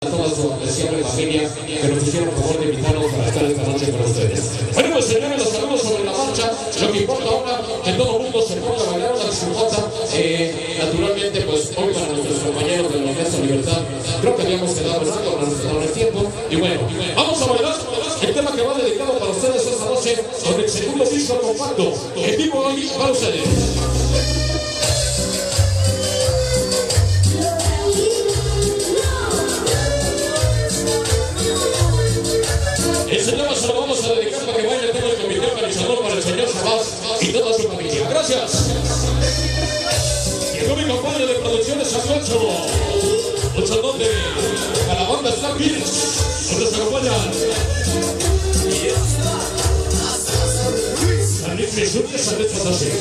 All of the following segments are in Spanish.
a toda su apreciable familia que nos hicieron el favor de invitarnos para estar esta noche con ustedes. Bueno, pues señores, los saludos sobre la marcha. Lo que importa ahora que todo el mundo se ponga a bailar una disfrutada. Naturalmente, pues hoy para nuestros compañeros de la Orquesta Libertad, creo que habíamos quedado en algo con el tiempo. Y bueno, vamos a bailar el tema que va dedicado para ustedes esta noche con el segundo disco compacto. En vivo hoy para ustedes. Ese tema se lo vamos a dedicar para que vaya todo el comité organizador para el señor Sabás y toda su familia. Gracias. Llegó mi compañero de producciones San Ocho. Un saludo a la banda Star Kids. Nos acompañan. Salir Jesús de San José.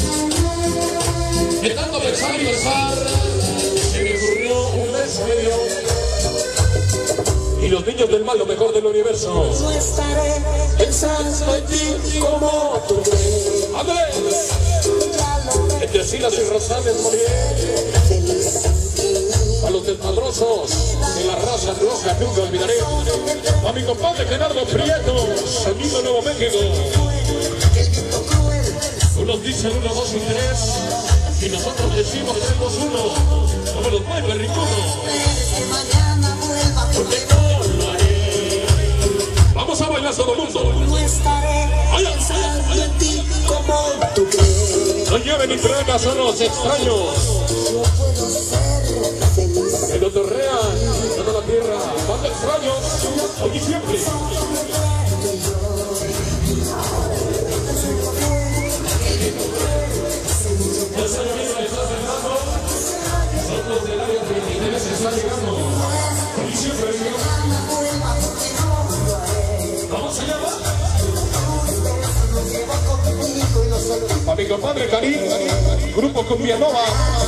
De tanto pensar y pensar, se me ocurrió un verso medio. Y los niños del mal, lo mejor del universo. No estaré pensando en ti como tú crees. ¡Ándale! Entre silas y rosales moriré. A los desmadrosos de la raza roja nunca olvidaré. A mi compadre Gerardo Prieto, sonido Nuevo México. Unos dicen 1, 2 y 3. Y nosotros decimos 3, 2, 1. Como los mueve Ricudo. Vamos a bailar todo el mundo. No estaré pensando en ti como tú crees. No lleven ni pruebas, son los extraños. Yo puedo ser feliz. Que nos torrean toda la tierra. Van extraños. Aquí siempre. Nosotros del área 23 se está llegando. Aquí siempre. Vamos allá, va. A mi compadre Karim, Grupo Cumbia Nova,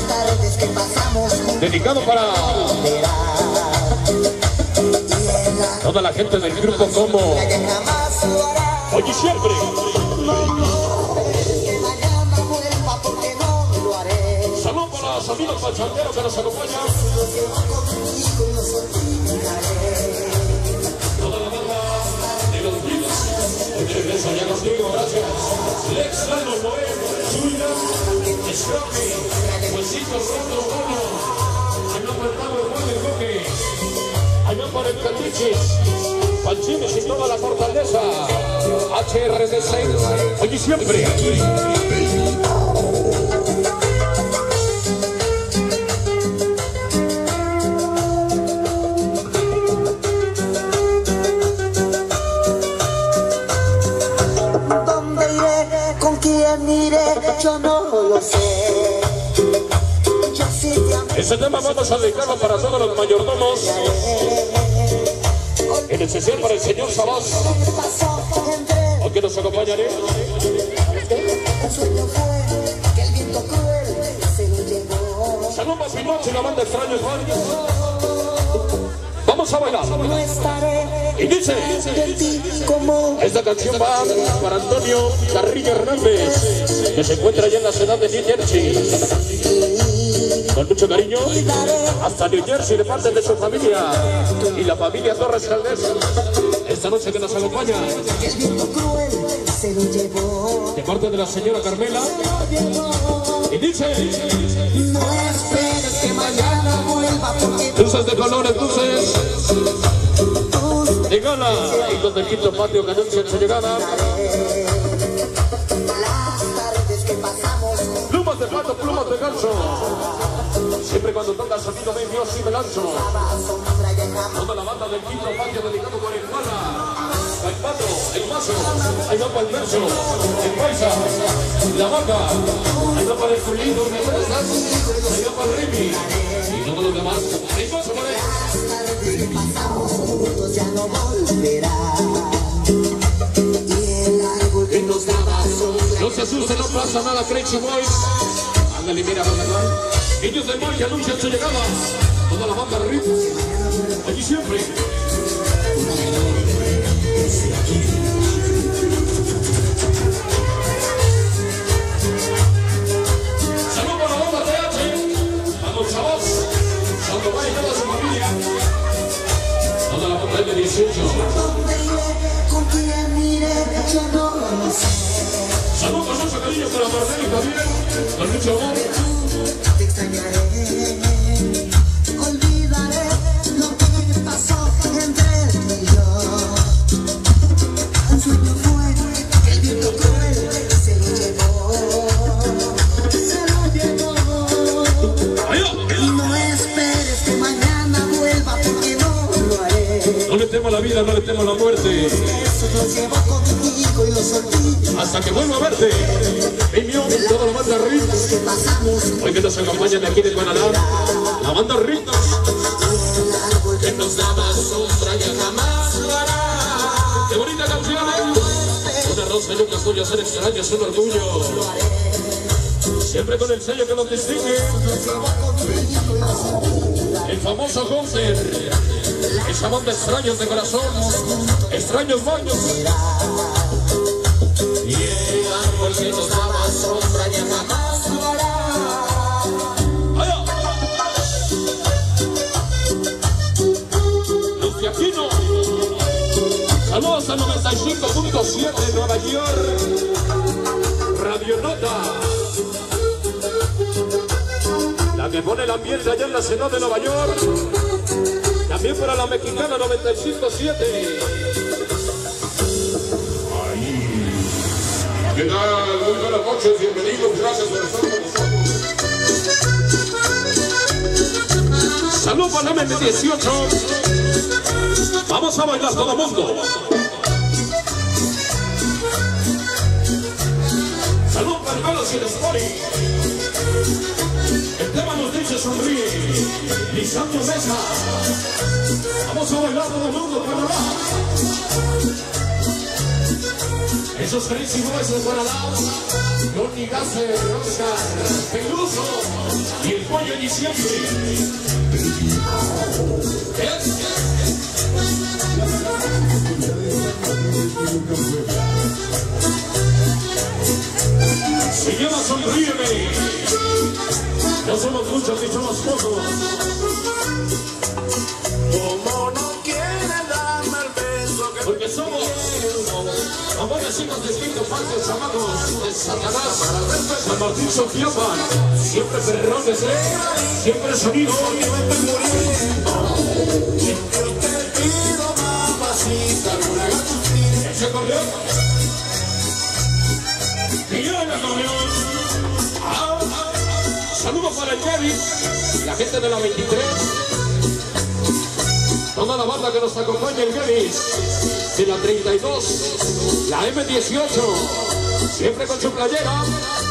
dedicado para toda la gente del grupo como hoy y siempre. Saludos para los amigos pachangueros que nos acompañan. Toda la banda de los Beatles. Ya los digo, gracias. Lex, Lalo, Noel, Zulia, Scrappy, Huesito, Roto, Bono. Allá por el Pablo, Juan del Coque. Allá por el Catichis. Panchines y toda la fortaleza. HRD6. Hoy y siempre. Yo no lo sé. Yo sí te Ese tema vamos a dedicarlo para todos los mayordomos. En especial para el señor Sabás, aunque nos acompañaré. Un sueño fue que el viento cruel se lo llevó. Saludos a Pinocho y la banda Extraños Varios. Vamos a bailar. No estaré Y dice, en ti como esta canción va para Antonio Carrillo Hernández, que se encuentra allá en la ciudad de New Jersey. Con mucho cariño, hasta New Jersey de parte de su familia y la familia Torres Caldés. Esta noche que nos acompaña, el viento cruel se lo llevó. de parte de la señora Carmela. Y dice, No esperes que mañana vuelva porque luces de colores, luces de gala, y los del quinto patio que anuncian su llegada. las tardes que pasamos Plumas de pato, plumas de ganso. Siempre cuando toca el sonido ven Dios y me lanzo. a sombra y jamás. Toda la banda del quinto patio dedicado por el Juana, el Pato, el Mazo, ahí va para el verso, el Paisa, la Vaca, ahí va para el Fulito, ¿me prestas? Ahí va para el Rimi, y todos los demás. El Mazo para él. Las tardes que pasamos juntos ya no volverán. Y el árbol que nos daba sombra. No se asusten, no pasa nada, Crazy Boys. Ándale, mira, ¿verdad? Ellos del mar que anuncian su llegada. Toda la banda Rip, allí siempre. Saludos para la banda TH, a los chavos, Santo Valle y toda su familia. 18. ¿Dónde iré? ¿Con quién iré? Yo no lo sé. Saludos con mucho cariño para Marlene también, con mucho amor. Te extrañaré, olvidaré lo que pasó entre tú y yo. Un sueño fue que el viento cruel se lo llevó. Y no esperes que mañana vuelva porque no lo haré. No le temo a la vida, no le temo a la muerte. Eso lo llevo contigo y los olvido. Hasta que vuelva a verte. Mimión, toda la banda Ritos. Que pasamos Hoy que nos acompañan de aquí de Canadá, la banda Ritos. el árbol Que nos daba sombra y jamás lo hará. Qué bonita canción, ¿eh? Una rosa nunca tuyo, ser extraño es un orgullo. Siempre con el sello que nos distingue. El famoso Goncer. Esa banda extraños de corazón. Extraños baños. Y el árbol que nos daba sombra y jamás lo hará. Los de Aquino. Saludos a 95.7 en Nueva York. Radio Nota. La que pone el ambiente allá en la ciudad de Nueva York. También para la mexicana 95.7. ¿Qué tal? Muy buenas noches, bienvenidos, gracias por estar con nosotros. Salud para la M18. Vamos a bailar todo el mundo. Salud para el Carlos y el Story. El tema nos dice sonríe. Lisandro Mesa. Vamos a bailar todo el mundo, Canadá. Esos Crazy Boys de Canadá, Johnny Gasser, Oscar, Peluso y el pollo de diciembre. Se llama Sonríeme. No somos muchos ni somos pocos. Como no quiere darme el beso que Porque somos amores hijos distintos, falsos chamacos de Satanás, San Martín Sofiapan, siempre perrones, siempre sonido. yo estoy muriendo. Yo te pido, mamacita, alguna gasolina. Ese acordeón. Y yo el acordeón. Saludos para el Kevin, la gente de la 23. Toda la banda que nos acompaña el Gevis de la 32, la M18, siempre con su playera.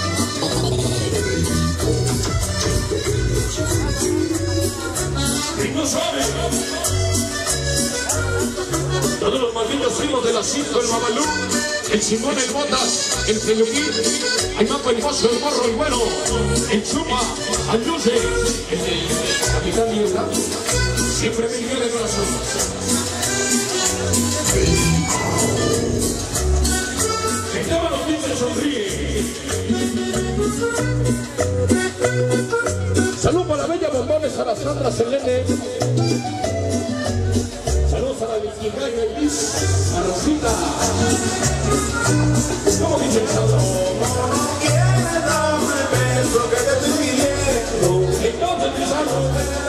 Y no sabe. Todos los malditos primos de la 5, el Babalú, el Simón, el Botas, el Peluquín, el Mapo, el Mozo, el Morro, el Bueno, el Chupa, el Luce, el Capitán Niebla. Siempre me quiere el corazón. El tema nos dice sonríe. Salud para la bella Bombones, a la Sandra Selene. Saludos a la Vikingaña y Liz, a Rosita. ¿Cómo dice el Sandra? Como no quiere darme el beso que te estoy pidiendo. Entonces, mi Sandra.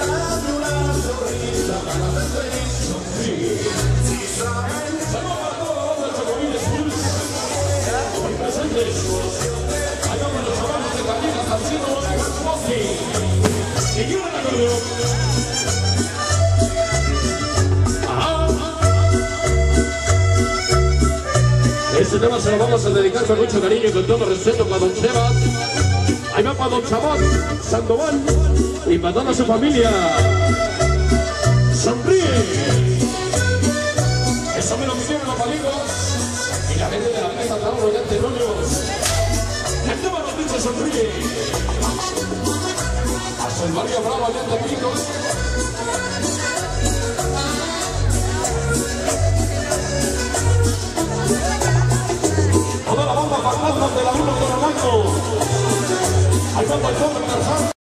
Este tema se lo vamos a dedicar con mucho cariño y con todo respeto para Don Sebas. Ahí va para Don Chabón, Sandoval y para toda su familia. Sonríe. Eso me lo pidieron los amigos y la gente de la mesa Tauro y Antenonios. El tema nos dice sonríe. Hasta el María Bravo allá en Picos. Toda la banda fantasma de la 1 con el banco. Ahí va el